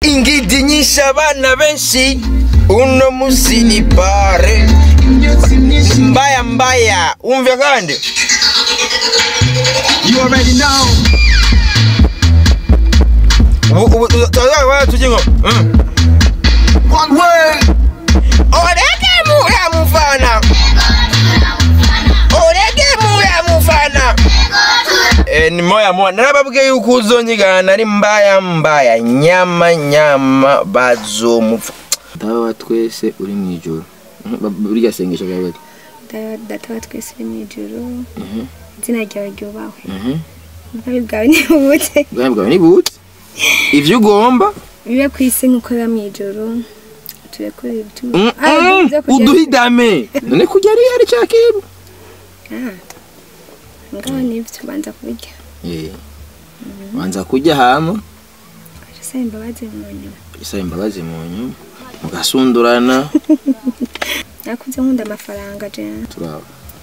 ingidi nyinshi abana benshi uno musi ni pare mbaya mbaya umve kandi you already know tujingo one way orege mufana ni moya narababwiye yuko uzonyigana ari mbaya nyama bazomufa dawa twese uri mu ijoro buriya sengesho gawe dawa twese uri mu ijoro izina ryawe ryubahwe ubwami bwawe ni bute ivyo ugomba bibe kwisi nkuko biba mu ijoro turekore ibituma uduhidame none kujya ari cyakibu ngaho nibyo banza kurya banza kurya hama isaba imbabazi mu nyuma mugasundurana nakunze nkunda amafaranga je turaba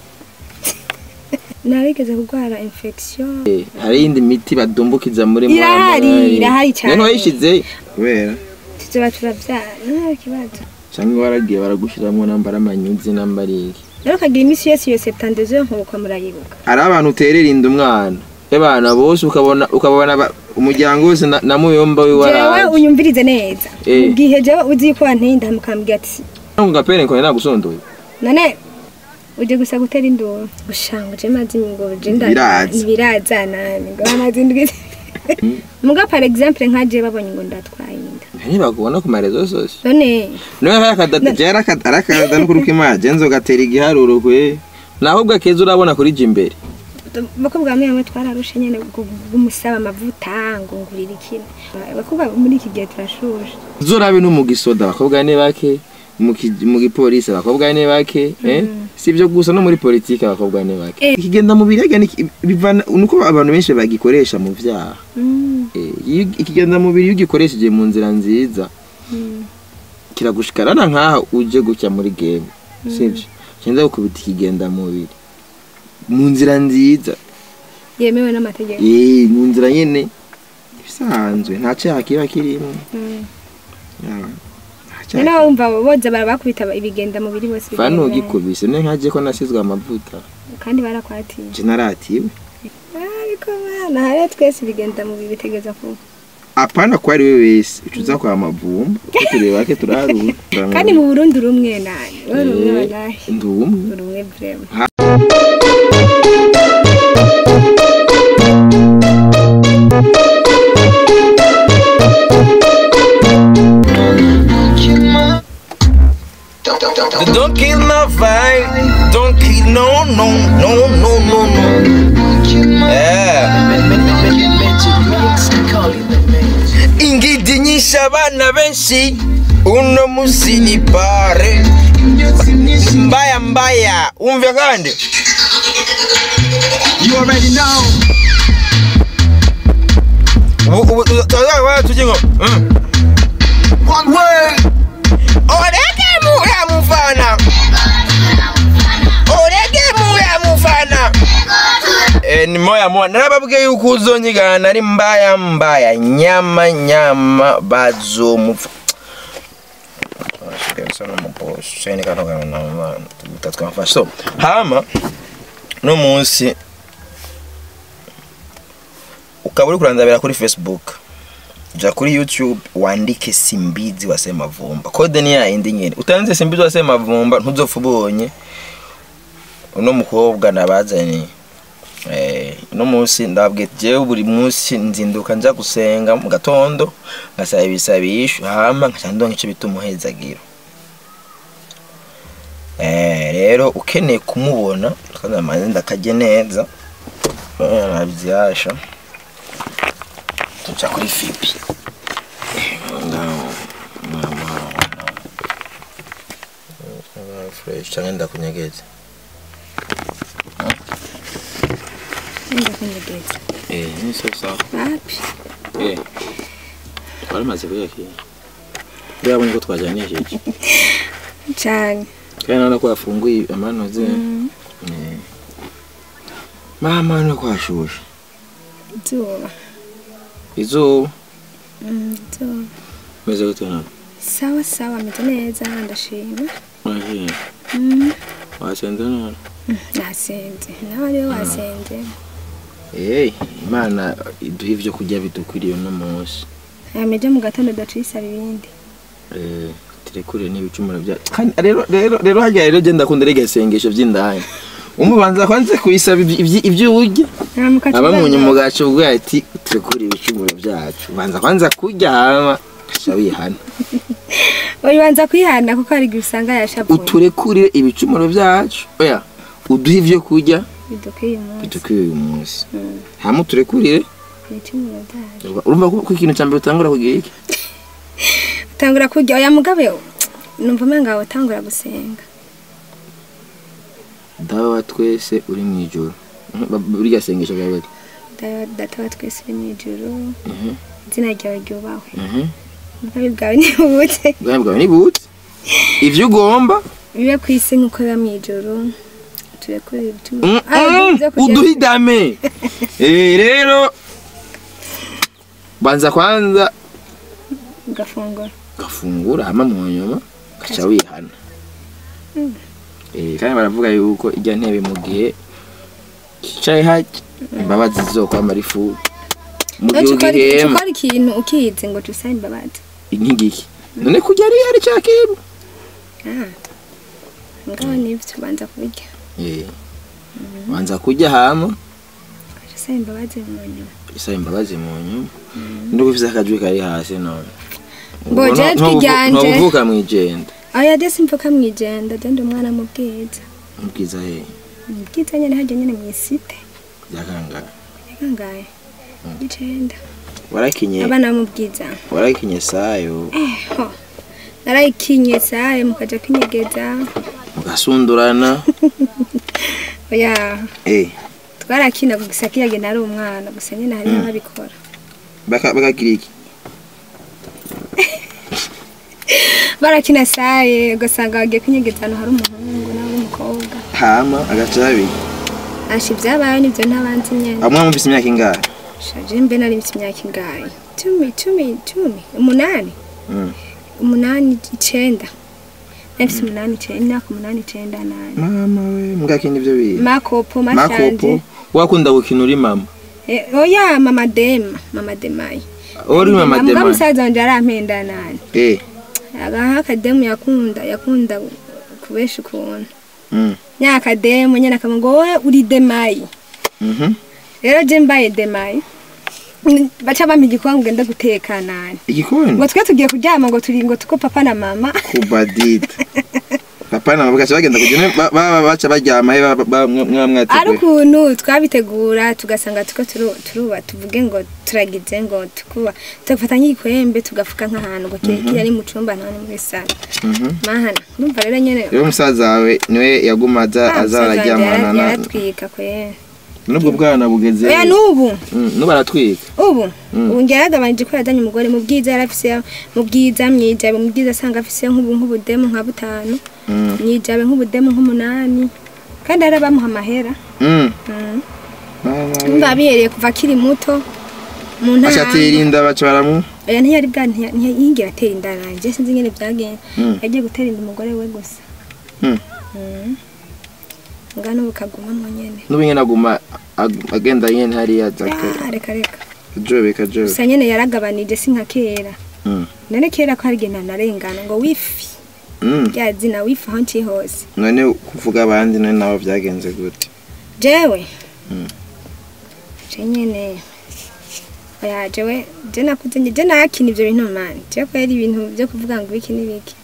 narigeze kurwara infection hari indi miti badumbukiza muri irahari cyane none wayishize kubera tuzoba turavyana kibazo cyangwa waragiye baragushiramo nambara amanyuzi nambariki rero kagira imisi yose 72 nkuko murayibuka ari abantu uterera inda umwana ebana bose ukabona umuryango wose na muyomba wi waraje jewe unyumvirize neza ugihe jewe uzi ko antenda mukambwira ati ngapere ko nagusondoye none uje gusa gutera indoro gushanga je mazi ngo je birazana ngo amazindwi muga par exemple nkaje babonye ngo ndatwaye inda ntibagubona ku marezo sose none yakadajera arakada no kuruka imaje nzo gatera igiharuro kwe naho bwakeze urabona kuri jimbere bakubwa mwe twararushe nyene gumusaba amavuta ngo ngurira ikintu bakubwa muri iki gihe turashuje zorabe no mu gisoda bakubwa ne bake mu gipolisi bakubwa ne bake sivyo gusa no muri politike bakubwa ne bake ikigenda mu birega bivana nuko abantu benshi bagikoresha mu vyaha ikigenda mu biri ugikoresheje mu nzira nziza kiragushikarana nkaha uje gucya muri game sivyo cyenda gukubita ikigenda mu biri mu nzira nziza yemewe n'amategeko mu nzira nyene bisanzwe nta cyaha kiba kirimo none umva boza barabakubita ibigenda mu biri bose fano gikubise ne nkaje ko nasizwe amavuta kandi barakwatiye je naratiwe ariko bana hari twese bigenda mu biri bitegeza ko apana ko ari wewe wese ucuza kwa mavumba tureba ke turaruha kandi mu Burundi rumwe nani rumwe bagahe ndumwe rumwe vrema Don't kill my vibe. Don't kill no. Ingidi nyinshi abana benshi uno musi ni pare mbaya umve kandi you already know tujingo one way orege mufana ni moya narababwiye yuko uzonyigana ari mbaya nyama bazomufa so hama no munsi ukaba uri kurandabira kuri Facebook ja kuri YouTube wandike Simbizi wa Semavumba code ni ya indi nyene utanze Simbizi wa Semavumba ntuzopfa ubonye uno mukobwa nabazanye no munsi ndabwiye jewe buri munsi nzinduka nza gusenga mu gatondo ngasaba ibisabisho hama nkacandonka ico bita umuhezagiro rero ukeneye kumubona kandi amaze ndakaje neza nabizyasha tuca kuri Fibi fresh cyangwa kunyegeza ni sasa wapi wale maze kuyaki yabonye ko twajanye hiki cyane kandi naona ko yafunguye amano ze mama no kwashusha izuba izuba meze gute none sawa sawa meze neza ndashima wasenze none nasenze nawe rero wasenze Imana iduha ivyo kurya bidukwiriye no munsi ameje mu gatondo dacisaba ibindi tirekure n'ibicumuro bya rero hajya rero genda kunda regasengesho vy'indani umubanza kwanze kuyisaba ivyo urya abamunye umugaco ubwo ati tirekure ibicumuro byacu banza kwanza kuryama shabihana oyibanza kwihana kuko ari gusanga yashavuye uturekurire ibicumuro byacu oya uduha ivyo kurya bidukiye umunsi hamwe turekurire ibicumuro byacu urumva ko ikintu cyambere utangura kugira iki utangura kurya oya mugabe numva menga utangura gusenga dawe wa twese uri mu ijoro burya sengesho bwawe data wa twese uri mu ijoro izina ryawe ryubahwe ubwami bwawe ni bute ivyo ugomba bibe ku isi nk'uko biba mu ijoro turekurire ibicumuro uduhidame rero banza kwanza gafungura hama mu nyuma gaca wihana kandi baravuga yuko ijya ntebe mu gihe kicaye haki imbabazi zizokwama rifu mu gihe ugihema ukora ikintu ukizi ngo tusabe imbabazi inkigiki none kujya ari cyakibu ngaho nivyo banza kurya banza kujya hama tusabe imbabazi mu nyuma ndo bifise akajwi kari hasi none boje twiganje ntuvuka mwijenda aya desi mvuka mwijenda dende umwana mu bwiza mubwiza nyene haje nyene mwisite yakangaye icenda warakinye abana mu bwiza warakinye sayo narayikinye sayo mukaja kinyegeza mugasundurana oya twarakina kugisakira ge nari umwana gusa nyene hari ababikora bakagira iki barakina saye ugasanga bagiye kwinyegezana hari umuhungu nawe umukobwa hama agacabi ashi byabaye nivyo ntabanzi nyene amwe mufise imyaka ingahe shaje mbe nari mfise imyaka ingahe 8 umunani 9 nafise umunani 9 imyaka 8 9 mama we mugakina ivyo biye makopo mashanje wakunda gukina uri mama oya mama demayi ori mama demayi musaza wanje arampenda nani akademu yakunda kubesha ukuntu nyakademu nyene akavuga ngo wowe uri demayi rero je mbaye demayi bacha bampa igikoni ngenda guteka nani igikoni ngo twe tugiye kuryama ngo turi ngo tuko papa na mama kubadita papa na mama gacha bagenda kugene bacha baryama mwamwategwe ari ukuntu twabitegura tugasanga tuko turuba tuvuge ngo turagize ngo tukuba tugafatanya ikwembe tugafuka nk'ahantu ngo kiri ari mu cumba none muri sala mahana numva rero nyene rero musaza wawe niwe yagumaza azararyamana na yaratwika kwe nubwo bwana bugeze oya nubu baratwika ubu ngeragamanje ko yadanye umugore mu bwiza yarafise mu bwiza myijabe mu bwiza asanga afise nk'ubudemu nka 5 myijabe nk'ubudemu nk'8 kandi arabamuha amahera mbabihereye kuva kiri muto mu ntara acatirinda baca baramu oya ntiyari bwa ntiyingira atera inda nanje sinzi ngene byagenda yagiye gutera inda umugore we gusa ngano bukaguma mu nyene n'ubinye naguma agenda yene hari yazaka reka jobe gusa nyene yaragabanije sinka kera none kera ko harigena narengana ngo wifi yazina wifi hanti hose none kuvuga abandi none nawo byagenze gute jewe nyene oya jewe je nakuze je nakina ivyo bintu man je ko yari ibintu byo kuvuga ngo biki nibiki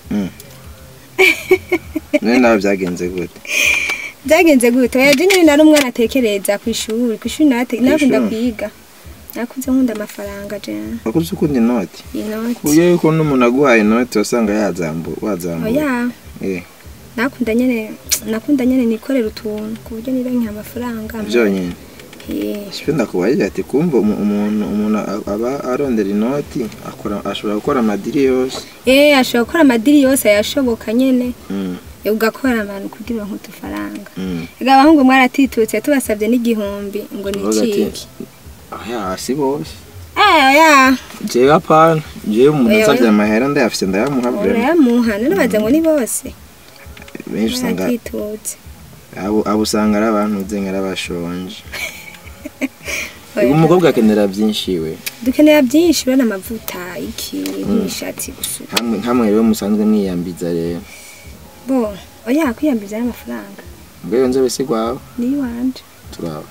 none nawo byagenze gute byagenze gute oya je nyene nari umwana atekereza ku ishuri nakunda kwiga nakuze nkunda amafaranga je wakuze ukunda inoti uye yuko n'umuntu aguhaye inoti wasanga wazambu oya nakunda nyene nikorera utuntu ku buryo nironka amafaranga byonyene Sipenda kubaye ati kumva umuntu aba arondera inoti ashobora gukora amadiri yose ashobora gukora amadiri yose yashoboka nyene ugakora abantu kugira ngo tufaranga abahungu mwaratitutse tubasabye n'igihumbi ngo niciki si bose ya jewe apana jewe umuntu asavye amahera ndayafise ndayamuha bure urayamuha nanabaza ngo ni bose benshi usanga abo usanga ari abantu uzenga arabashonje umukobwa akenera byinshi we dukenera byinshi bana amavuta iki n'ishati gusa hamwe rero musanzwe mwiyambiza rero bo oya kwiyambiza amafaranga mbere nze bese gwawe ni wanje turaba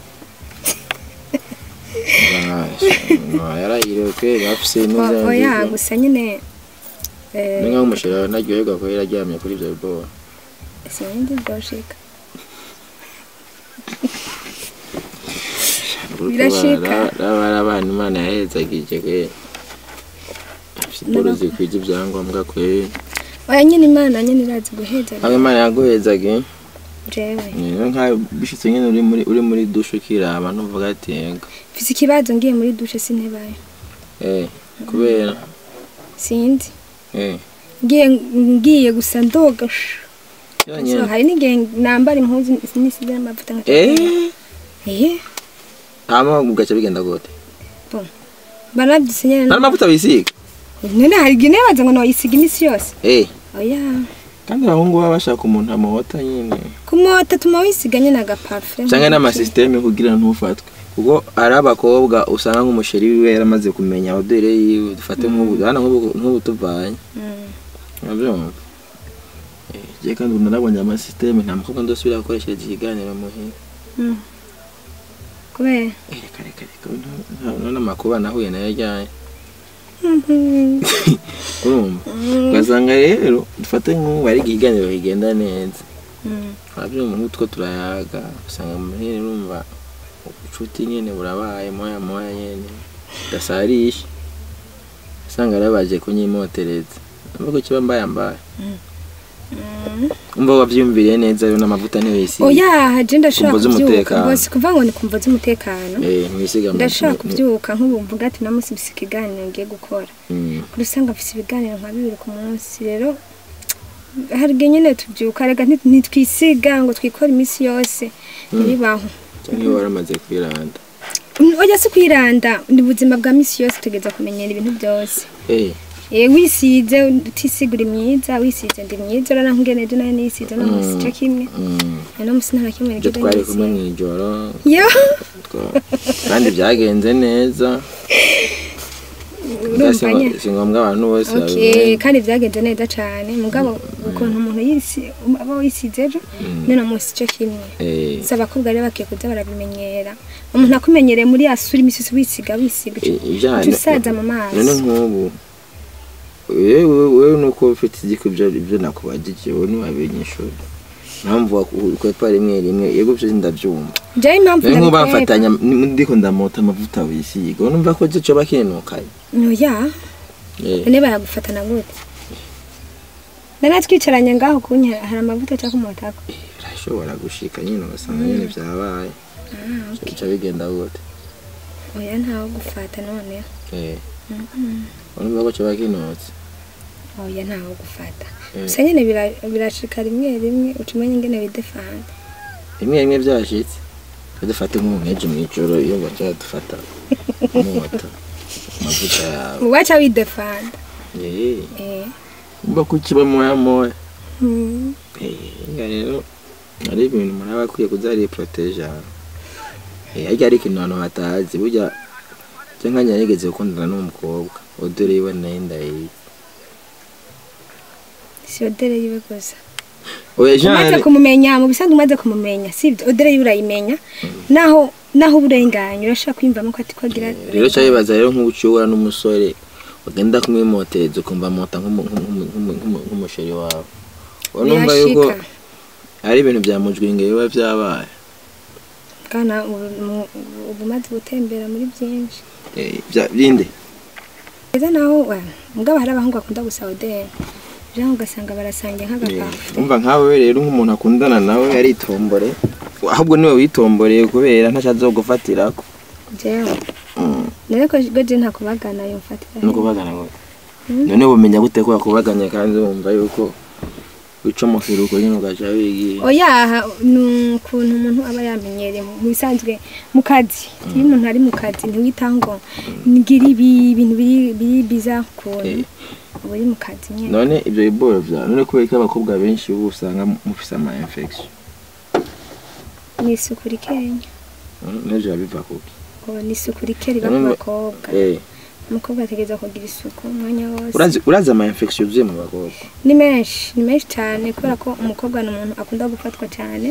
yarayire kweli afise neza oya gusa nyine ninga umushira naryoherwa ko yararyamye kuri ibyo bibo sindi bwashika birashika abantu Imana yahezagije kwe afite kwije ibyangombwa kwe oya nyine Imana nyine irazi guheza aho Imana yaguhezage jewe nka bishitse nyine uri muri dushe kiraba ntuvuga ati yego mfise ikibazo ngiye muri dushe sintebaye kubera sindi ngiye gusa ndoga so hari n'igihe nambara impuzu nisize amavuta nka ama ugaca bigenda gute barabyise nyene n'amavuta bisiga none hari igihe baza ngo noyisiga imisi yose oya kandi abahungu baba bashaka umuntu amahota nyine kumota tuma wisiga nyene agaparfum cyangwa n'amasysteme kugira ntufatwe kuko ari abakobwa usanga nk'umusheri wiwe yaramaze kumenya odere yiwe dufate nk'ubu tuvanye nabyo je kandi unarabonye amasysteme nta mukobwa ndosubira gukoreshereza ikiganiro muhira kubera reka none amakuba nahuye nayo ajyanye urumva ugasanga rero dufate nk'ubu ari ikiganiro kigenda neza abyumva nk'utwo turayaga usanga muhira urumva ubucuti nyine burabaye moya nyine dasarisha usanga arabaje kunyimotereza nubwo kiba mbaye umva wavyumviriye neza yo n'amavuta niyo yisi oya je ndashaka kuvyuka bose kuva ngo ni kumva z'umutekano mwisiga ndashaka kuvyuka nk'ubu mvuga ati namusi bisikiganiro ngiye gukora kurusanga mfise ibiganiro nka 2 ku munsi rero hari nyine tuvyuka rega ntitwisiga ngo twikora imisi yose nibaho cyangwa waramaze kwiranda oya si kwiranda ni buzima bwa misi yose tugeza kumenyera ibintu byose wisize utisigura imyiza wisize ndi myiza rana ngeneje nayo nisize no musi cyo kimwe no musi nta kimwe nigeze twari kumwe mwijoro yo kandi byagenze neza singombwa abantu bose kandi byagenze neza cyane mugabo ukuntu umuntu aba wisize ejo none musi cyo kimwe saba ko bwari bakiye kuza barabimenyera umuntu akumenyereye muri asuri imisi wisiga usaza mu mazi none nk'ubu wewe nuko ufite igiko ibyo nakubagije wowe ntiwabinyishura mpamvu ukwepa rimwe yego byo ndabyumva je impamvu nk'ubafatanya ndiko ndamota amavuta wisiga numva ko cyo bakinukaye oya ne bayagufatana gute nana twicaranye ngaho kunya hari amavuta cyo kumotako birashobora gushika nyine ugasanga nyine byabaye cyo bigenda gute oya ntawo gufata none urumva ko cyo bakinutse oya ntawo gufata gusa nyine birashika rimwe ucumenye ingene bidefanda rimwe byashitse dufate nk'umweje mw'ijoro iyo bacha dufata moto mavuta yawe wacha widefanda mba kukiba moya rero ari ibintu muraba akwiye kuzari proteja ajya ari ikintu abantu batazi burya cyangwa nyarigeze gukundana n'umukobwa odore yiwe nenda si odore yiwe gusa umaze kumumenya mu bisanzwe umaze kumumenya sibyo odore yiwe urayimenya naho uburenganye urashaka kwimvamo ko ati kwagira rero cyayibaza rero nk'ubuciwura n'umusore ugenda kumwimoteza ukumva mota nk'umusheri wawe urumva yuko ari ibintu byamujwinge biba byabaye kana ubumaze gutembera muri byinshi byinde eza naho mugabo hari abahungu bakunda gusaba odere rero ugasanga barasangiye nk'agapafu umva nkawe rero nk'umuntu akundana nawe yari itombore ahubwo niwe witomboreye kubera ntacazo gufatirako jewe none ko goje nta kubagana yo mfatira no kubagana ngo none bumenya gute ko yakubaganye kandi wumva yuko wica mu firuko nyine ugaca wigiye oya n'ukuntu umuntu aba yamenyereye mu bisanzwe mu kazi iyo umuntu ari mu kazi ntiwitaho ngo ngira ibintu biri biza kuntu uri mu kazi nyine none ibyo biboro vya none kubera ko abakobwa benshi ubu usanga mufise ama infection ni isuku rikenya n'ejo biva kuki ni isuku rikeri ku bakobwa umukobwa ategereza kugira isuku umwanya wose uraza ama infection uvuye mu bakobwa ni menshi cyane kubera ko umukobwa ni umuntu akunda gufatwa cyane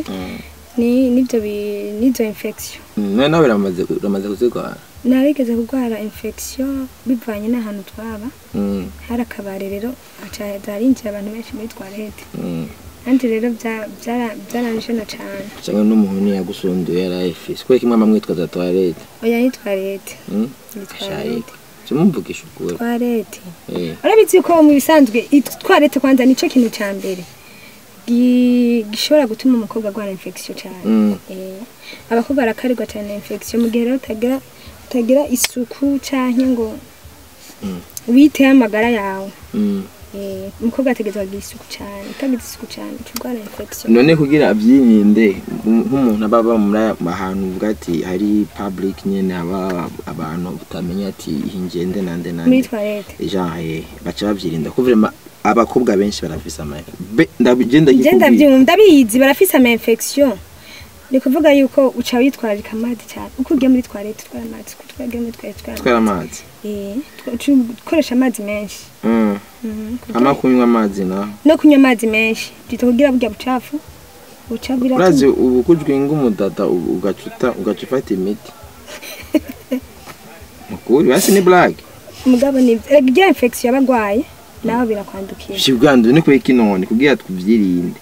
n'izo infection nawe uramaze kuzigwara narigeze kurwara infection bivanye n'ahantu twaba hari akabare rero zarinjira abantu benshi muri toilette kandi rero byaranjena cyane cyangwa n'umuntu yagusunduye yarayifise kubera kimwe amamwitwa za toilette oya ni toilette ni toilette Tumumvugisha ukuri. Toilette. Urabizi ko mu bisanzwe toilette kwanza nico kintu ca mbere. Gishobora gutuma umukobwa agwara infection cyane. Abakobwa barakarirwa cyane infection mu gihe rero utagira isuku canke ngo wite amagara yawe. Umukobwa ategerezwa kugira isuku cyane, utagira isuku cyane cyugwara infection. None kugira avyirinde nk'umuntu ababa muri ahantu bwati hari public nyene abantu utamenya ati ingende nande muri toilette. Jaye baca bavyirinda kuvrema abakobwa benshi barafise ama ndabizi barafise ama infection. Ni kuvuga yuko uca witwararika amazi cyane. Uko ugiye muri toilette twara amazi, kutwagiye muri toilette twara amazi. Ukoresha amazi menshi. Kunywa amazi no kunywa amazi menshi bito kugira burya bucafu bucabira urazi ubukujwe ngumudada ugacufata imiti mukuri basi ni black mugabo ni rya infection yabagwaye naho birakwandukira shibwandu ni kweki none kugira tuvyirinde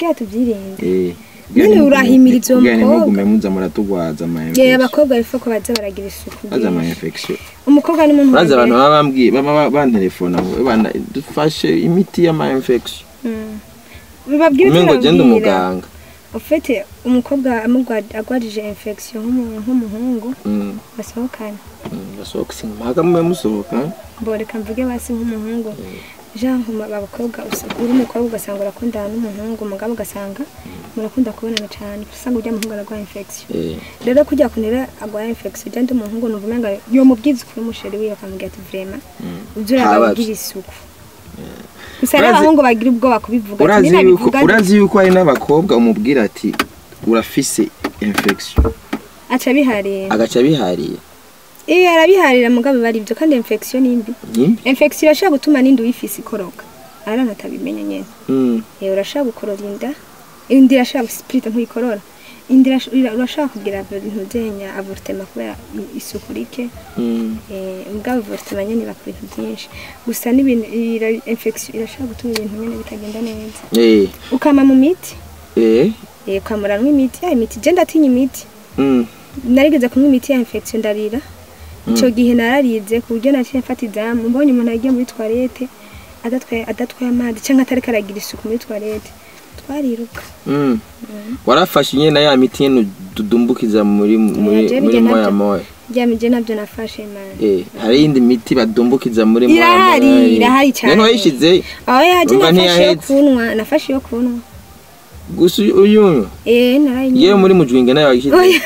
none urahimiriza umukobwa muza muratugwaza ama infection abakobwa bifo ko baza baragira isuku ama infection umukobwa ni umuntu baza abantu babambwiye bantelefona bana dufashe imiti y'ama infection bibabwira umengo genda umuganga ufite umukobwa agwarije infection nk'umuhungu basohokana basohokse mpaga musohoka boreka mvuge basi nk'umuhungu Jean abakobwa uri umukobwa ugasanga urakundana n'umuhungu umugabo ugasanga murakunda kubonana cyane usanga ujya muhungu aragwa infection rero kujya kunera agwa infection kandi umuhungu nuvumenga yo mubwiza kuri musheri wiyo akamubwira ati vraiment ubyura bagira isuku usanga abahungu bagira ubwoba kubivuga urazi yuko hari n'abakobwa umubwira ati urafise infection agaca bihariye arabiharira mugabo bari byo kandi infection nimbi infection irashaka gutuma n'indi uyifise ikoroka arana tabimenye nyene urashaka gukorora indi irashaka spirit ntuyikorora indi urashaka kugira ibintu byenya avortement kubera isuku rike mugabo avortement nyene bakora ibintu byinshi gusa n'ibintu infection irashaka gutuma ibintu nyene bitagenda neza ukama mu miti ukamura n'imiti imiti je ndatinya imiti narigeze kunywa imiti ya infection ndarira ico gihe nararize ku buryo naciye mfata izamu mbonye umuntu agiye muri toilette adatwaye amazi canke atari karagira isuku muri toilette twariruka warafashe nyene ya miti nyene dudumbukiza muri moya jamije nabyo nafashe man hari indi miti badumbukiza muri moya irahari cyane none wayishize nafashe yo kunwa gusa uyu narayinywa yewe muri mujwinge nayo wayishize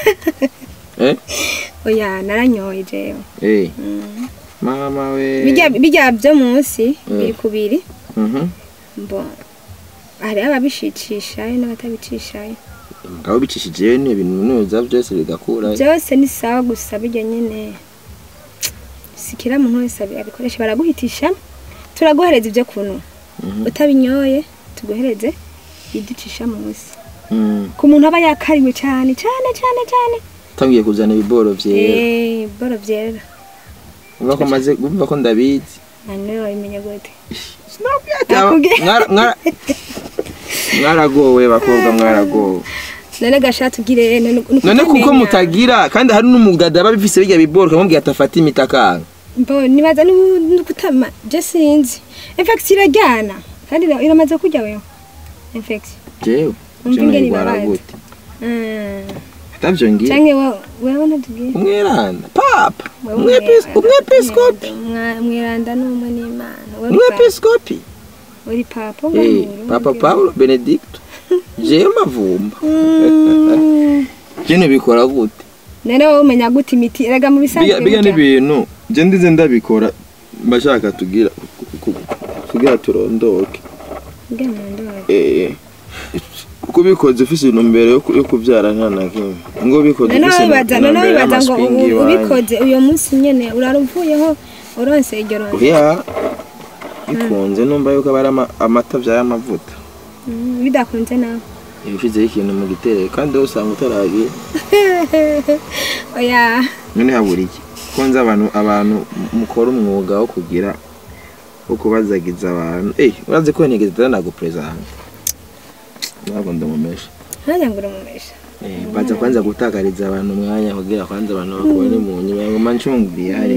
oya naranyoye jewe mama we bijya byo munsi biri kubiri mbo hari ababishicisha n'abatabicisha ngabo bicishije ne ibintu nuza byose bigakura byose ni sawa gusa bijya nyene sikira muntu wese abikoresha baraguhitisha turaguhereza ibyo kuntu utabinyoye tuguhereze iducisha munsi ku muntu aba yakariwe cyane tangiye kuzana ibiboro vyera ibiboro vyera ubako maze gumva ko ndabizi nane wabimenya gute mwaragowe bakobwa mwaragowe nane gashatu gire none kuko mutagira kandi hari n'umugada babifise bijya biboro kamubwiye atafata imitakanga mbo nibaza n'ukutama je sinzi infection irajyana kandi iramaze kujya wewe infection jewe ngene baragute tavyo ngiye canke wewe natugiye umweranda papa umwepiskopi umweranda n'umwe n'Imana umwepiskopi uri papa Papa Paulo Benedicto je Mavumba Jene bikora gute nene wowe umenya gute imiti erega mu bisanzwe biga n'ibintu je ndize ndabikora mbashaka tugira turondoke uko bikoze ufise intumbero yo kuvyara nta na kimwe ngo bikoze ufise bibaza ngo ubikoze uyo munsi nyene uraruvuyeho uronse igero ya bikunze numva yuko abari amata vy'amavuta bidakunze nawe ibishizeho ikintu mu gitereko kandi usanga utaragiye oya none haburiki konza abantu mukora umwuga wo kugira wo kubazagiza abantu uraze ko nigeze nagupresent ntabwo ndamumesha ntajya ngo uramumesha baza kwanza gutakariza abantu umwanya kugira kwanza abantu bakubone mu nyuma ngo manchungri hari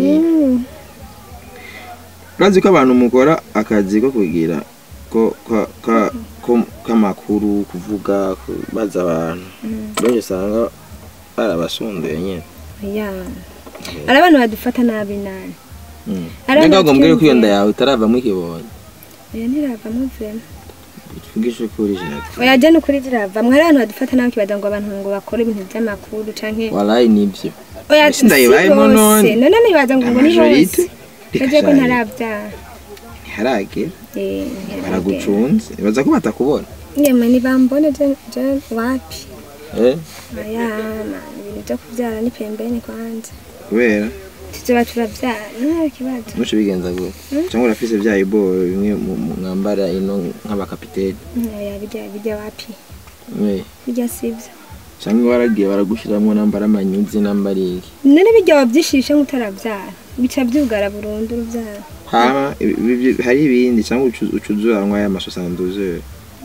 uraze ko abantu mukora akazi ko kugira ko kamakuru kuvuga kubaza abantu benshi usanga arabasondoye nyene ari abantu badufata nabi nani Nanga ngombwire ko iyo nda yawe itaravamo ikibonye oya ntiravamo vrema tuvugishe ko original oya je no kuri ziravamo hari abantu badufata nabi kibaza ngo abantu ngo bakore ibintu by'amakuru canke wallahi nibyo oya sindayibayemo none nibaza ngo ni hose kaje ko ntaravya harage baragucunze baza ko batakubona ngeme ni bambone je wapi aya ibintu byo kubyara ni pembeni kwanza kubera tuba turavyara nta kibazo muco bigenza gute cyangwa urafise bya ibo bimwe mwambara ino nk'abakapiteni aya bijya wapi bijya sivyo cyangwa waragiye baragushiramwo nambara amanyuzi nambari none bijya wabyishishe nk'utaravyara bica byugara burundu uruvyara hari ibindi cyangwa ucuzuranwa ya masosanduze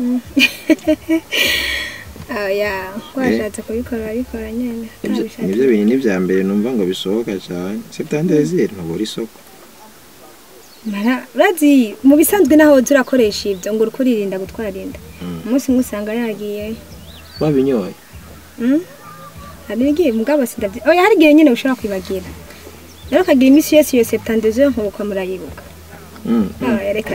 aya washatse kubikora arikora nyene nivyo bintu n'ivya mbere numva ngo bisohoka cyane septandezeri ntubura isoko mara urazi mu bisanzwe naho turakoresha ivyo ngo urukuririnda gutwarinda umunsi musanga yagiye wabinyoye hari igihe mugabo sindavye oya hari igihe nyene ushobora kwibagira rero kagira imisi yose iyo septandezeri nkuko murayibuka reka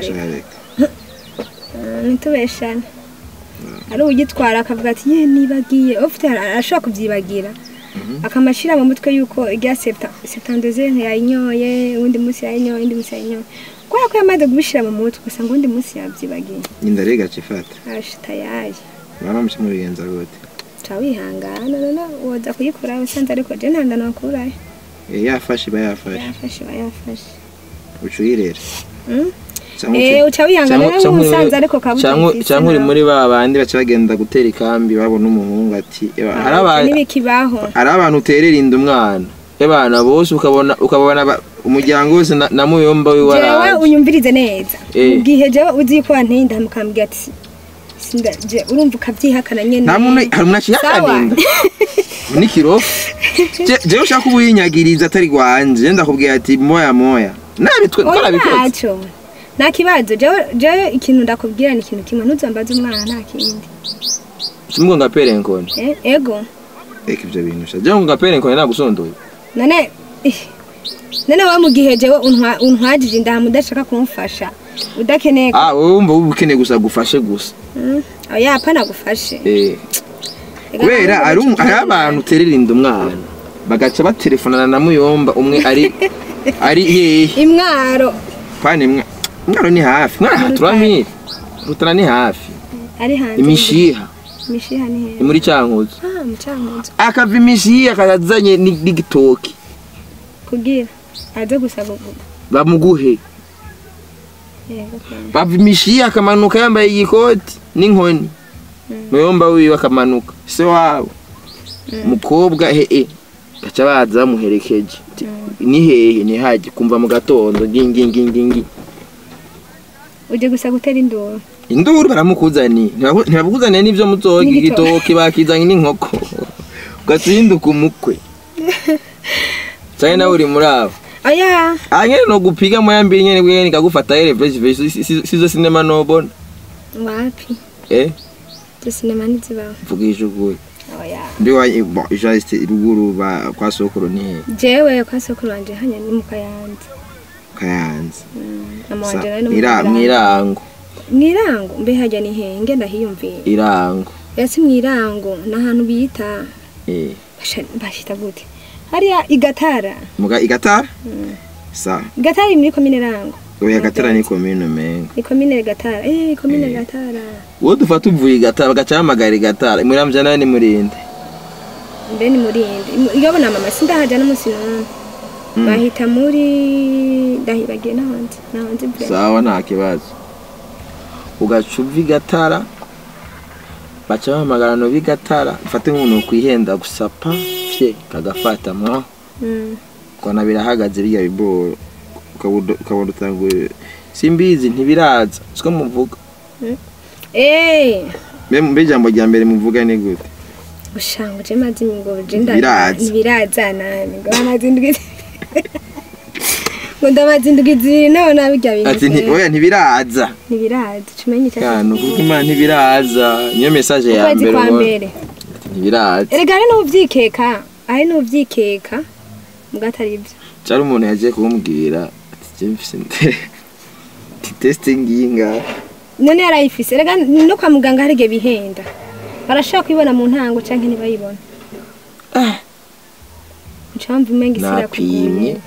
nitubeshane ari ugitwara akavuga ati ye nibagiye ufite arashaka kubyibagira akamashira mu mutwe yuko irya septandezeri yayinyoye undi munsi yayinyoye indi munsi yayinyoye kwa ko yamaze kubishira mu mutwe usanga undi munsi yabyibagiye indarega cifata ashita yaye mama mushimuriyenza gute tawihangana none woza kuyikura usanze ariko je ntanda nakuraye yafashe ucuyirera ucawihangana n'umusanze ariko kabuze cyangwa uri muri babandi baca bagenda gutera ikambi babona umuhungu ati hari abantu uterera inda umwana ebana bose ukabona umuryango wose na muyomba wiwaraje jewe unyumvirize neza ubwihe jewe uzi ko wanteye inda mukambwira ati sindaje urumva ukavyihakana nyene hari umunakihakaninda ni kirofu jewe ushaka ubuyinyagiriza atari gwanje ndakubwira ati moya nabi twarabikoze nta kibazo jewe ikintu ndakubwira ni ikintu kimwe ntuzambaze umwana nta kindi simwe nga perenkone ego ivyo bintu sha jewe nga perenkone nagusondoye none wa mu gihe jewe untwajije inda mudashaka kumufasha udakeneye wumva ukeneye gusa gufashe gusa oya apana gufashe kubera ari abantu uterera inda umwana bagaca batelefonana na muyomba umwe ari hehe imwaro pani mwaro ni hafi mwana turamira rutana ni hafi ari hanze imishiha ni hehe muri Cankuzo mu Cankuzo akava imishiha akazanye n'igitoki kugira aje gusaba bamuguhe bava imishiha akamanuka yambaye igikoti n'inkoni muyomba wiwe akamanuka se wabo mukobwa gaca baza bamuherekeje ni hehe ni haje kumva mu gatondo ngingi uje gusa gutera induru baramukuzani ntibakuzaniye n'ivyo muzoga igitoki bakizanye n'inkoko ugasinduka umukwe cyane nawe uri muri abo oya anyene no gupiga moya mbiri nyene bwene kagufata elevation sizo cinema nobona wapi to cinema niziba vugisha ukuri oya ndiwa just ruguru kwa sokoro ni jewe kwa sokoro wanje hanya ni mukayanza kayanza namwanje no mirango mwirango mbe hajya ni henge ndahiyumviye irango yasi mwirango nahantu bita bashita gute hariya igatara muga igatara sa igatara muri komine rango oya gatara ni komine mengo ni komine gatara komine gatara wo dufata uvuye igatara bagacahamagara igatara muramvya nawe ni murinde mbe ni murinde igabona mama sindahaja n'umunsi none bahita muri ndahibagiye n'ahandi sawa nta kibazo ugacuva igatara bacahamagara no bigatara mfate nk'umuntu kwihenda gusapa fye kagafata mwa kona birahagaze biga biboro ukabona utanguye simbizi ntibiraza siko muvuga mbe jambo rya mbere muvuga ni gute ushango je mazi ngo ntibiraza nani ngo amazindwi ngo ndamazindwi naho nabijya bintu ati oya ntibiraza cumenye cyane kandi kuko imana ntibiraza niyo message ya mbere ntibiraza erega ari n'uvyikeka mugatari ibyo cyari umuntu yagiye kumbwira ati je mfise testing yinga none yarayifise erega no kwa muganga harige bihenda barashaka kwibona mu ntango canke ntibayibona ncamva umenga isira kupimye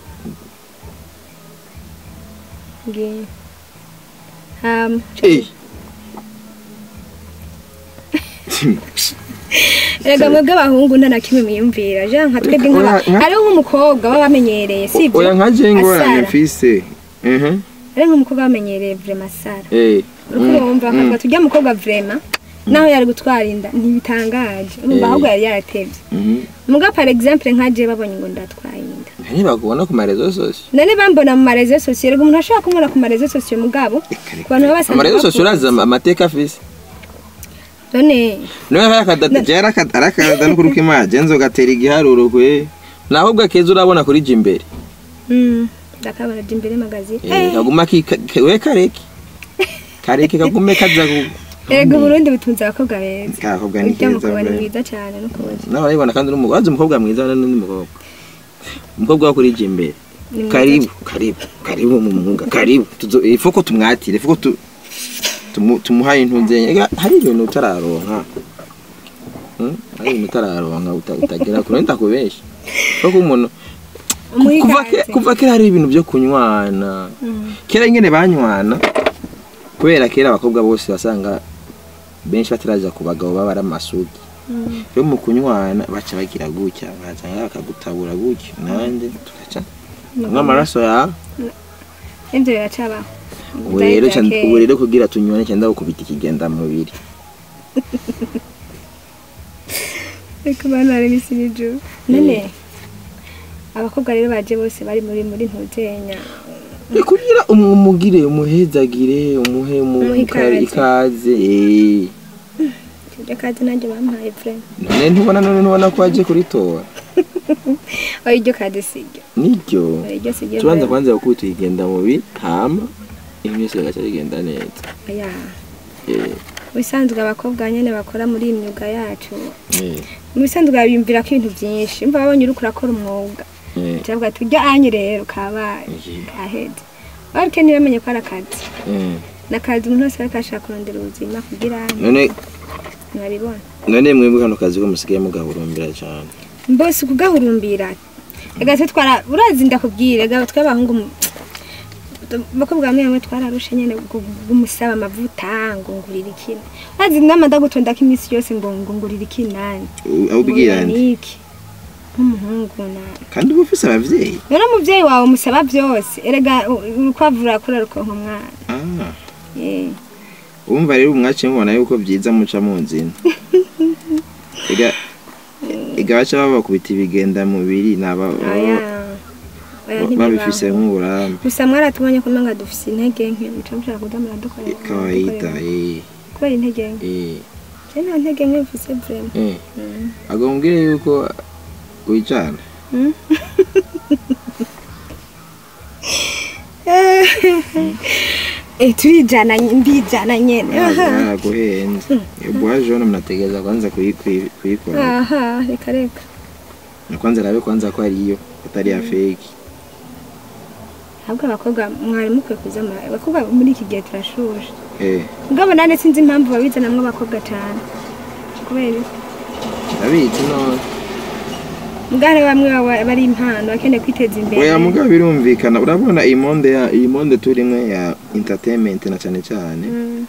erega mwebwe abahungu nta na kimwe mwiyumvira je nka twebwe ari nk'umukobwa baba bamenyereye sibyo oya nka je ngorane mfise ari nk'umukobwa bamenyereye vraiment sara urumva akavuga tujya mukobwa vraiment naho yari gutwara inda ntibitangaje urumva ahubwo yari yaratevye muga par exemple nka je babonye ngo ndatwaye inda ntibagubona ku marezo sosio none bambona mu marezo sosio rego umuntu ashaka kumubona ku marezo sosio mugabo ku bantu babasa amarezo sosio uraza amateka afise none arakada no kuruka imaje nzo gatera igiharuro kwe naho bwa keza urabona kuri jimbere ndakabona jimbere magazi kaguma we kareke kagume kaza ego Burundi butunze abakobwa beza kakobwa ni keza mwiza cyane no kubaza nawe aribona kandi umukobwa mwiza n'undi umukobwa wa kuri jimbere karibu mu mwuga karibu ifoko tumwatire ifoko tumuhaye intunze hari ibintu utararonka hari ibintu utararonka utagira kurenda kubesha kuko umuntu kuva kera hari ibintu byo kunywana kera nyene banywana kubera kera abakobwa bose basanga benshi bataraza ku bagabo baba aramasugi yo mu kunywana baca bagira gutya bazanga bakagutabura gutya nande tugaca n'amaraso ya ende yacaba rero kugira tunywane cyenda gukubita ikigenda mu mubiri reka banare misinijo none abakobwa rero baje bose bari muri ntuzenya kugira umugire umuhezagire umuhe ikaze kazi nanjye bampaye friend ntubona ko waje kuritora oya iryo kazi sijyo nijyo tubanza kwanza kuko igenda mu bitama imyese gacha igenda neza bisanzwe abakobwa nyene bakora muri imyuga yacu bisanzwe bimvira ko ibintu byinshi mva babonye uri kurakora umwuga cyabwa tujya anye rero kabaye kahede ariko ntibamenye ko arakazi nakazi umuntu wese ariko ashaka kurondera ubuzima kugira none nabibona none mwebwe hano kazi ko musigaye mugahurumbira cyane mbose kugahurumbira egase twara urazi ndakubwira ega twabahungu bakobwa bamwe twararushe nyene gumusaba amavuta ngo ngurira ikina azi namanda gutonda kimisi yose ngo ngurira ikinani ubwira niki umuhungu na kandi ufise abavyeyi none umuvyeyi wawe musaba byose erega urukwavura kora rukonko mwana umva rero umwace mubona yuko byiza muca mu nzina ega baca babakubita ibigenda mubiri naba babifise nk'uburambe gusa mwaratumanye ko nanga dufise intege nke muca mushaka kudamura dukorera kawaida kubera intege nke nta ntege nke mfise vraiment agombwire yuko wijana turijana mbijana nyene guhenze ubwaje hano mnategeza kwanza kuyikora reka kwanza rabe kwanza ko ariyo atari ya fake ahubwo abakobwa mwari mukwiye kuzamara abakobwa muri iki gihe turashuje ngabo nane sinzi impamvu babizanamwe abakobwa cyane kubera ndabizi none mugare bamwe bari impano bakende kwiteza imbere oya mugabo birumvikana urabona iyi monde turimwe ya entertainment na cyane cyane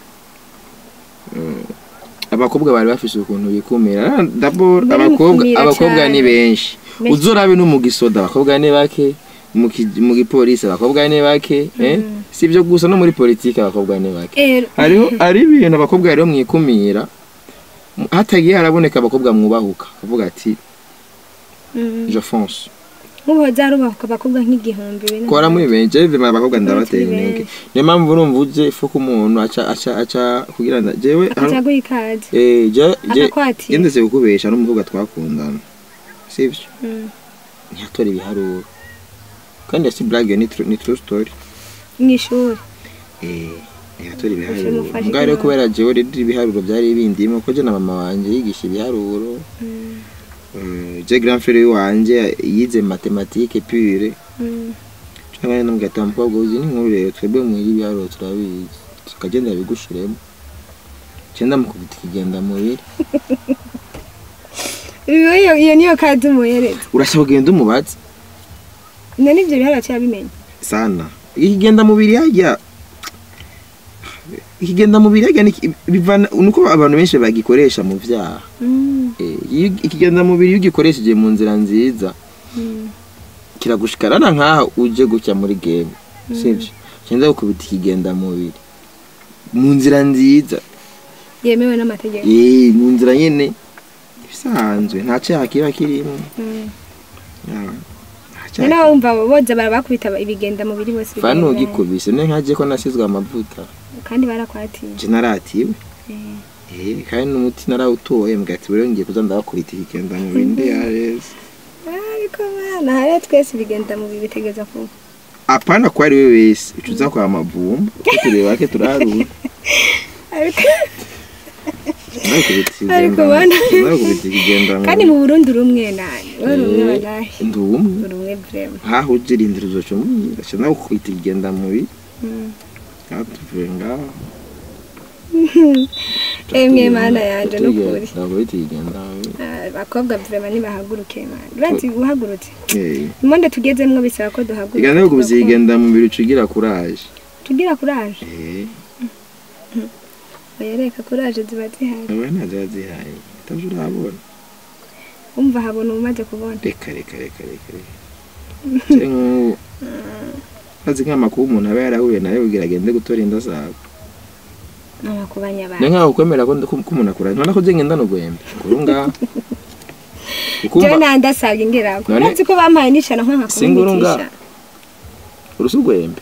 abakobwa bari bafise ukuntu bikumira d'abord abakobwa ni benshi uzorabe no mu gisoda abakobwa ni bake mu gipolisi abakobwa ni bake sivyo gusa no muri politique abakobwa ni bake ari ibintu abakobwa rero mwikumira hatagiye haraboneka abakobwa mwubahuka kuvuga ati je fonce mubo zarubahuka abakobwa nk'igihumbi bene kora muri benje bima abakobwa ndabatera intege niyo mpamvu urumva uje ifuka umuntu aca kugira ngo jewe acaguye ikaze yendeze gukubesha n'umukobwa twakundana sivyo ntiyatora ibiharuro kandi si blague ni true story mwishuri ntiyatora ibiharuro ngare kubera jewe rero ibiharuro byari bindimo ko je na mama wanje yigisha ibiharuro je grand frère wanje yize mathématique pure cyangwa n'umugata mpabwo uzi n'inkuru rero twebwe mu ibiharuro turabizi tukagenda bigushiremo cyenda mukubita kigenda muri iyo niyo kazi umuhereza urashaka kugenda umubatsi none ibyo biharuro cyabimenya sana ikigenda mubiri hajya bivana nuko abantu benshi bagikoresha mu vyaha ikigenda mubiri ugikoresheje mu nzira nziza kiragushikarana nkaho uje gucya muri game sivyo cyenda gukubita ikigenda mubiri mu nzira nziza yemewe n'amategeko mu nzira nyene bisanzwe nta cyaha kiba kirimo none wumva boza barabakubita ibigenda mubiri bose fano ugikubise ne nkaje ko nasizwe amavuta kandi barakwatiye generatiwe kandi n'umuti narawutoye mbwati rero ngiye kuza ndabakubita ikigenda mubiri ndi yareze ariko bana hari twese bigenda mubiri bitegeza ko apana ko ari we wese ucuza kwa mavumba tureba ke turarura ariko bana kandi mu Burundi rumwe nani rumwe banahe rumwe vrema ha hujira indirizo cyo mwira cyane ukwita igenda mubiri atuvenga emwe mana yanje n'ukuri ntabwo bitigenda bakobwa vrema nibahaguruke mana urazi guhagurutse imonde tugezemwe bisaba ko duhaguruka igenda kubizigenda mubiri ucugira courage Bayareka courage ziba zihari we ntazo zihaye tavyo urabona umva habona umaze kubona reka cyangwa azi nk'amakuru umuntu aba yarahuye nawe kugira agende gutora inda zabo nakubanya abantu nka ukwemera ko umuntu akura none ko ngenda no gwembe kurunga je nandasabye ngerako nazi ko bampaye nishana nka urusugwembe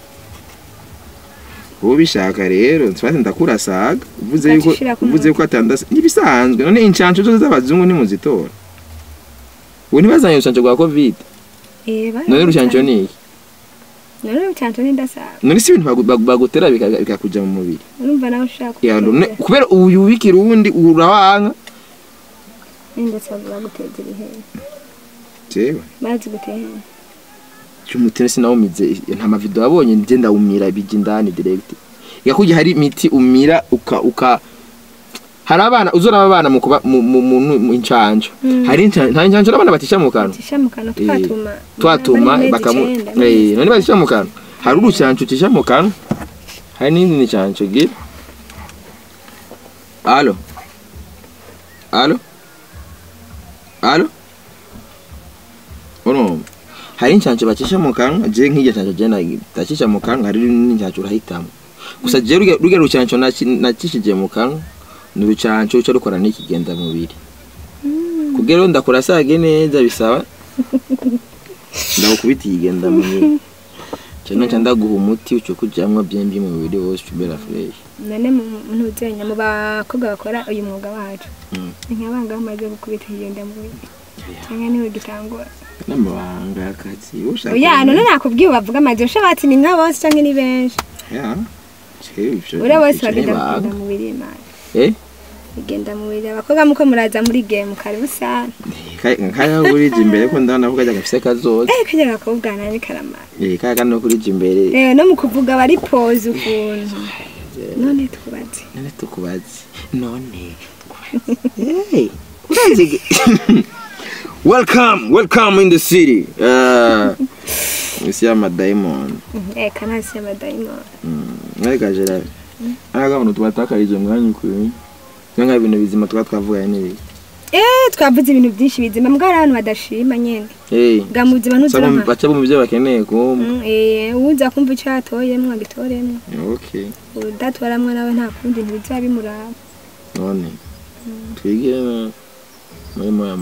ubishaka rero nsfate ndakurasaga uvuze yuko atandasa nibisanzwe none inchancho zose z'abazungu nimuzitora uni bazanye uruchancho rwa covid none uruchancho niki none uruchancho nindasaga none si ibintu bagutera bikakuja mu mubiri urumva nawe ushaka kubera uyubikira uwundi urawanka indasabye bagutezera ihe jewe bazi guteye cyumutere sinawumize nta mavideo abonye ngenda umira bijindani direct yakujya hari miti umira uka hari abana uzora abana mu kuba mu inchanjo hari nta inchanjo abana batisha mu kanwa twatuma bakamu none batisha mu kanwa hari uruchanjo tisha mu kanwa hari nindi ni chanjo gira allo ono hari inchanjo bacisha mu kanwa je nk'ije chanjo je ndacisha mu kanwa hari n'incanjo urahitamo gusa je ruge ruchanjo nakishije mu kanwa n'uruchanjo cyo rukora n'ikigenda mubiri kugero ndakora sage neza bisaba ndakubita igenda mubiri cyane cyane ndaguha umuti ucyo kujamwa byembi mu mubiri wose ubera fresh none muntu uzenya mu bakobwa bakora uyu mwuga wacu nk'abanga bamaze gukubita igenda mubiri cyane niwe gitangura n'amabanga akazi ushaka oya none nakubwiye bavuga amazi ushabatse ni nka bose cyangwa ni benshi ura bose bagenda mubiri imana igenda mubiri abakobwa muko muraza muri game karibu sana kaya burije imbere ko ndana vuga gafise kazoza kajya gakobwa nani karamara kaya no kurije imbere no mu kuvuga bari pose ukuntu none tukubaze hey welcome in the city Isiama Diamond kana Isiama Diamond mwega jera aga abantu tubatakarije mwanya ukuri nanga ibintu bizima twavuga n'ibi twavuze ibintu byinshi bizima mbwa abantu badashima nyene gamuzima ntuzira baca mu byo bakeneye ko uza kumva icyo yatoyemwe agitoremwe okay udatwaramwe nawe nta kundi ntibizabimuraba none twigire muri moya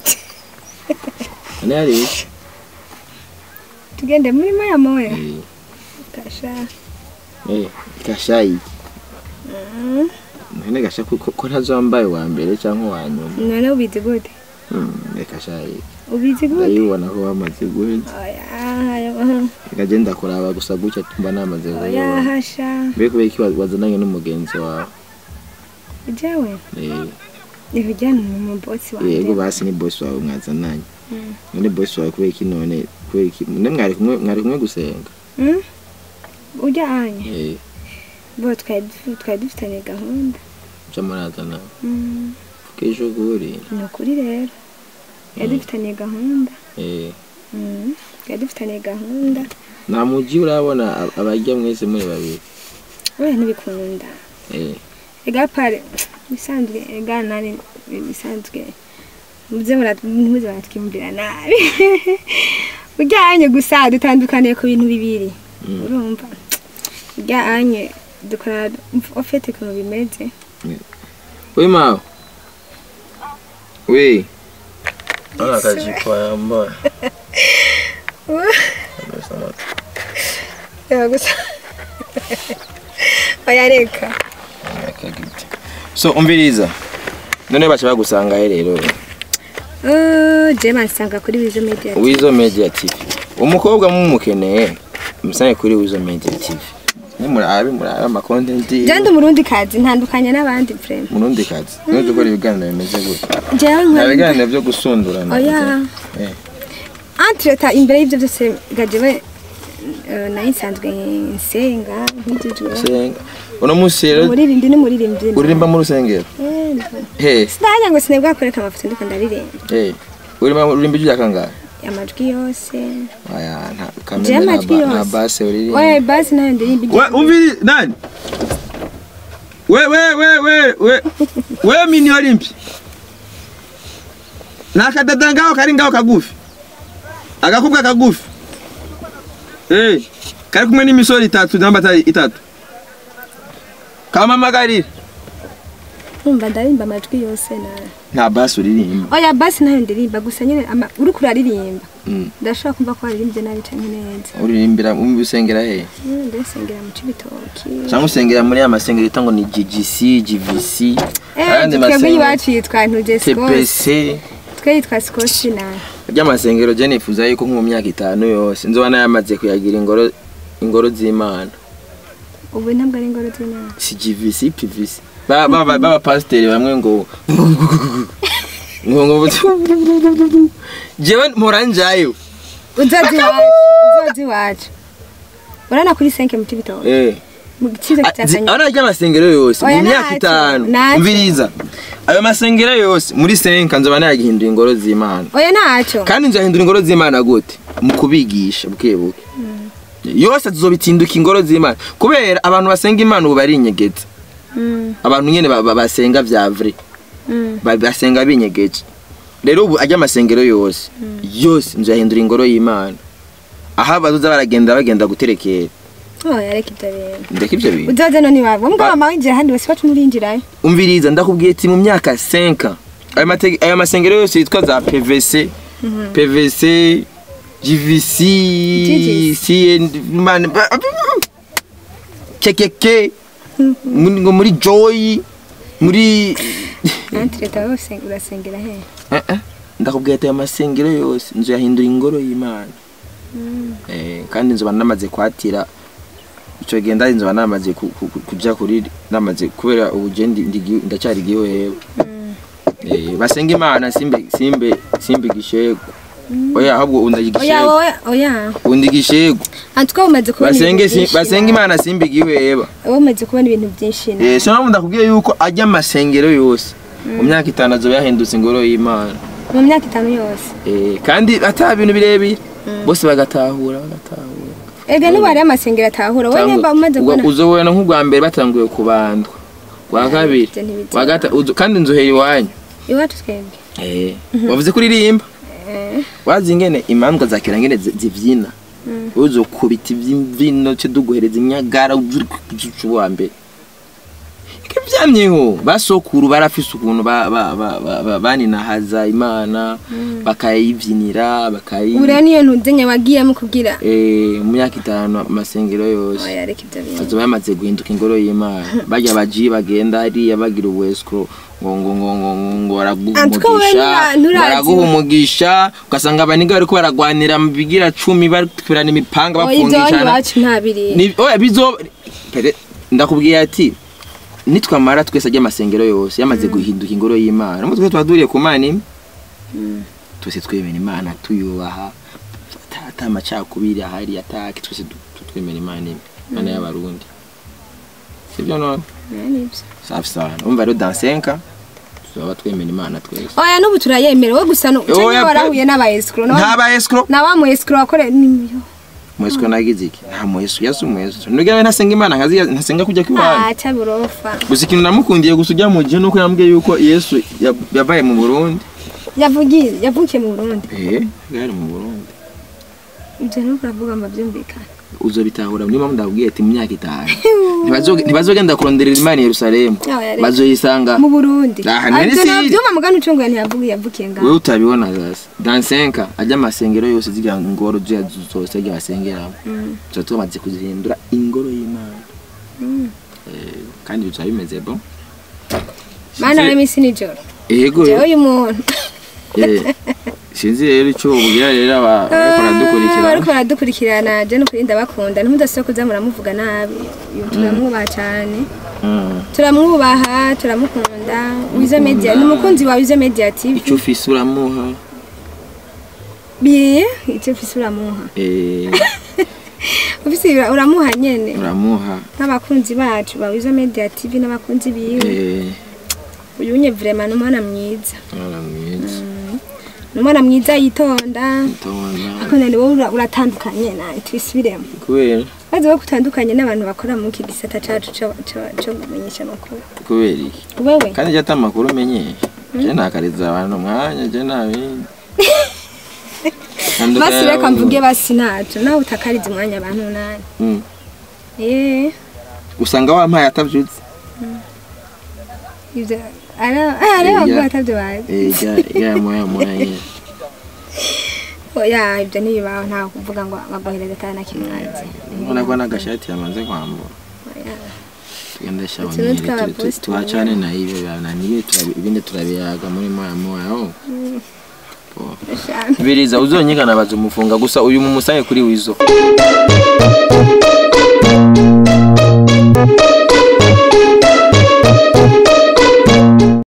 nari tugende muri moya kasha kashayi none gasha ko ntazambaye wa mbere cyangwa wa nyuma none ubizi gute kashayi ubizi gute ayibona ko bamaze guheza gagenda kuraba gusa gucya tumba namaze guheza hasha beko beki wazananye n'umugenzi wawe jewe ibijyana mu boss wawe yego basi ni boss wawe mwazananye none boss wawe kubeki none kubeki mwari kumwe gusenga ujya anye bo twari dufitanye gahunda cyamarazana kejo guri no kuri rero yadufitanye gahunda yadufitanye gahunda nta muji urabona abajya mwese muri babiri we ntibikunda egapare bisanzwe nani bisanzwe muze muratwimvira nabi ujyanye gusa dutandukaniye ku bintu bibiri urumva ujyanye dukora ofete ko bimeze we mawe we ana kaji kwa yamba gusa bayareka so umviriza none bacha bagusanga rero je bansanga kuri Wizo Media TV umukobwa mumukeneye musange kuri Wizo Media TV muri ama content jande murundi kazi ntandukanye n'abandi friend murundi kazi no dukora ibiganiro bimeze gute jewe ibiganiro byo gusundurana oya entreta imbere y'ibyo byose gajewe nayisanzwe nsenga nk'ijijwe senga uno musero muririmbyi uririmba mu rusengero sinajya ngo sinebwa kwereka amafoto ndiko ndaririmba uririmba ibyo yakangara amajwi yose aya nta kamera na basse uririmba oya basse nayo ndirimba we umviri nani we mini olimpi nakadadangaho kari ngaho kagufi agakubwa kagufi kari kumwe n'imisoro 3 namba 3 kamamagarira umva ndarimba amajwi yose nta bass uririmba oya bass nayo ndirimba gusa nyine uri kuraririmba ndashaka kumva ko aririmbye nabi cyane neza uririmbira mu bisengera he ndasengera mu Cibitoki cyangwa usengera muri amasengero itango ni GGC GVC ayandi masengero iwacu yitwa Ntuje TPC twe yitwa Scoshina ry'amasengero je nifuza yuko nko mu myaka 5 yose nzoba nayamaze kuyagira ingoro z'Imana ubu ntabwo ari ingoro z'Imana si GVC PVC baba pasiteri bamwe ngo jewe moranjayo uzazi wacu urana kuri 5 mu Cibitoki mu gice cyakanya ara ry'amasengero yose mu myaka 5 mviriza ayo masengero yose muri 5 nzoba nayagihinduye ingoro z'Imana oya ntacyo kandi nzahindura ingoro z'Imana gute mu kubigisha bukebuke yose tuzobitinduka ingoro z'Imana kubera abantu basenga Imana ubu bari inyegetse abantu nyene basenga vya vrai basenga binyegeje rero ubu ajya amasengero yose nzahindura ingoro y'Imana aha bazoza bagenda guterekera yareka ibyo bintu ndeka ibyo bintu uzaze none babo mbwa mama winjira handi bose bacu murinjirayo umviriza ndakubwiye ati mu myaka 5 ayo masengero yose yitwa za PVC GVC man kekeke muri Joy muri entreta yose urasengera he ndakubwiye ati amasengero yose nzo yahindura ingoro y'Imana kandi nzo banamaze kwatira ico genda nzo banamaze kuja kuri namaze kubera ubugendi ndacyari giho hewe basenga Imana simbe gishego oya ahubwo undagishego oya undigishego antwa umaze kubona basenga imana simbigiweba umaze kubona ibintu byinshi so ndakubwiye yuko ajya amasengero yose mu myaka 5 azoba yahindutse ingoro y'Imana mu myaka 5 yose kandi ata bintu birebire bose bagatahura ega ni bari amasengero atahura wowe nimba umaze kubona uzobona nk'ubwa mbere batanguye kubandwa kwa kabiri wagata kandi nzohera iwanyu iwacu twebwe wavuze kuririmba wazi ingene imandwa zakira ngene zivyina uzo kubita ivyimvino cyo duguhereza inyagara uwa mbere ikivyamyeho basokuru barafise ukuntu baninahaza Imana bakayivyinira ura niyo ntuzenye wagiyemo kugira mu myaka 5 amasengero yose azoba yamaze guhinduka ingoro y'Imana bajya baji bagenda ari yabagira ubwesco ngo baraguhumugisha ugasanga abaniga bariko baragwanira mu bigira 10 baripirana imipanga bapfungishana oya bizo ndakubwiye ati nitwamara twese ajya amasengero yose yamaze guhinduka ingoro y'Imana mu twe twaduriye ku Mana imwe twese twemera Imana tuyubaha ata macakubiri ahari atake twese twemera Imana imwe Imana y'abarundi sibyo none safi sana umva rero dansenka tuba twemera Imana twese oya n'ubu turayemera we gusa no warahuye n'abaescro n'abaescro naba mu escro akore nimyo Mwesko nagize iki nta mwesko yasu mwesko nugebe ntasenga Imana nkazi ntasenga kujya kwiwana acha burofa gusa ikintu namukundiye gusujya mu gihe nuko yambwiye yuko Yesu yabaye mu Burundi yavukiye mu Burundi gari mu Burundi ibyo nuko avuga amabyumvikana uzobitahura niba ndabwiye ati mu myaka 5 ntibazogenda kuronderera Imana Yerusalemu bazoyisanga mu Burundi nari byuma mugano ucunguye ntiyavukiye ngaho wewe utabibona gase dansenka ajya amasengero yose zigira ingoro zose ajya basengera cyo tumaze kuzihindura ingoro y'Imana kandi bica bimeze bon Mana remisi nijoro yego uyu muntu sinzi rero icyo ubwira rero bariko baradukurikirana je no kurinda bakunda ntimudasoko kuza muramuvuga nabi turamwubaha cyane turamwubaha turamukunda Wizo Media n'umukunzi wa Wizo Media TV icyo ufise uramuha icyo ufise uramuha ufise uramuha nyene uramuha n'abakunzi bacu ba Wizo Media TV n'abakunzi biwe uyu nye vraiment n'umwana mwiza numwana mwiza yitonda akona ni wowe uratandukanye na twisubiremo kubera baze bakutandukanye n'abantu bakora mu iki gisata cacu cyo kumenyesha makuru kubera iki wewe kandi jya tamakuru menye je nakariza abantu mwanya je nabi basi reka mvuge basi nacu nawe utakariza umwanya abantu nani usanga wampaye atavyutse ibyo ara atabyo bazi moya oya ibyo nibaho nta kuvuga ngo bagohereza atana kimwazi ubona ko nagashati yamaze kwambura tugenda shawo tuachane na hivyo bananiye ibindi turabiyaga muri moya biriza uzonyigana bazo mufunga gusa uyu mumusaye kuri Wizo